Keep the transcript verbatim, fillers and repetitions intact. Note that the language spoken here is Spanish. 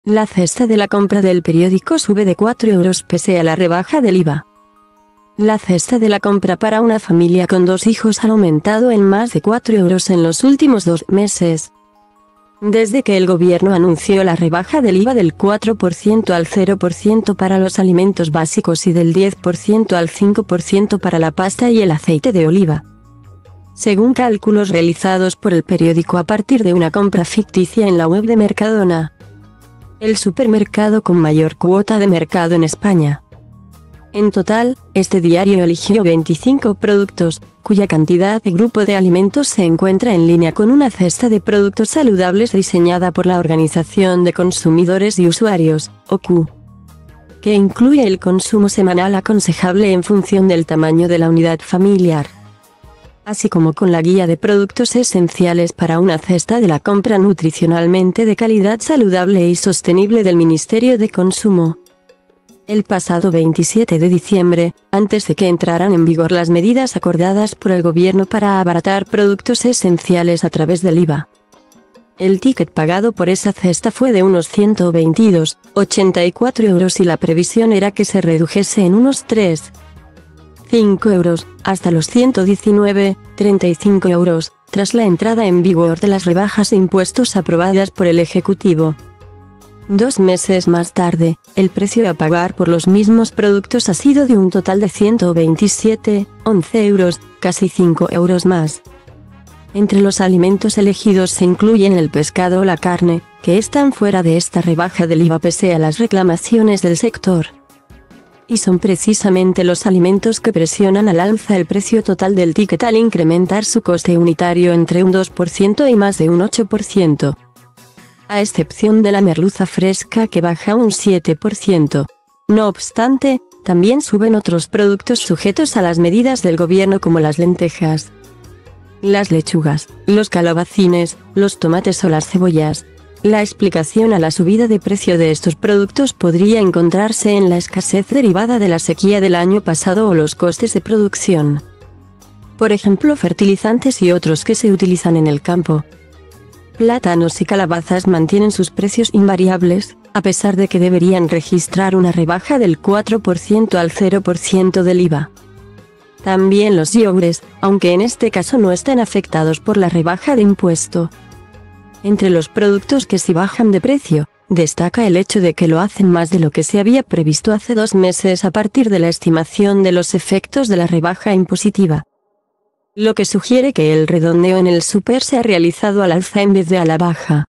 La cesta de la compra del periódico sube de cuatro euros pese a la rebaja del I V A. La cesta de la compra para una familia con dos hijos ha aumentado en más de cuatro euros en los últimos dos meses. Desde que el gobierno anunció la rebaja del I V A del cuatro por ciento al cero por ciento para los alimentos básicos y del diez por ciento al cinco por ciento para la pasta y el aceite de oliva. Según cálculos realizados por el periódico a partir de una compra ficticia en la web de Mercadona, el supermercado con mayor cuota de mercado en España. En total, este diario eligió veinticinco productos, cuya cantidad de grupo de alimentos se encuentra en línea con una cesta de productos saludables diseñada por la Organización de Consumidores y Usuarios, O C U, que incluye el consumo semanal aconsejable en función del tamaño de la unidad familiar, así como con la guía de productos esenciales para una cesta de la compra nutricionalmente de calidad saludable y sostenible del Ministerio de Consumo. El pasado veintisiete de diciembre, antes de que entraran en vigor las medidas acordadas por el gobierno para abaratar productos esenciales a través del I V A, el ticket pagado por esa cesta fue de unos ciento veintidós coma ochenta y cuatro euros y la previsión era que se redujese en unos tres coma cinco euros, hasta los ciento diecinueve coma treinta y cinco euros, tras la entrada en vigor de las rebajas de impuestos aprobadas por el Ejecutivo. Dos meses más tarde, el precio a pagar por los mismos productos ha sido de un total de ciento veintisiete coma once euros, casi cinco euros más. Entre los alimentos elegidos se incluyen el pescado o la carne, que están fuera de esta rebaja del I V A pese a las reclamaciones del sector. Y son precisamente los alimentos que presionan al alza el precio total del ticket al incrementar su coste unitario entre un dos por ciento y más de un ocho por ciento. A excepción de la merluza fresca que baja un siete por ciento. No obstante, también suben otros productos sujetos a las medidas del gobierno como las lentejas, las lechugas, los calabacines, los tomates o las cebollas. La explicación a la subida de precio de estos productos podría encontrarse en la escasez derivada de la sequía del año pasado o los costes de producción. Por ejemplo, fertilizantes y otros que se utilizan en el campo. Plátanos y calabazas mantienen sus precios invariables, a pesar de que deberían registrar una rebaja del cuatro por ciento al cero por ciento del I V A. También los yogures, aunque en este caso no están afectados por la rebaja de impuesto. Entre los productos que sí bajan de precio, destaca el hecho de que lo hacen más de lo que se había previsto hace dos meses a partir de la estimación de los efectos de la rebaja impositiva. Lo que sugiere que el redondeo en el súper se ha realizado al alza en vez de a la baja.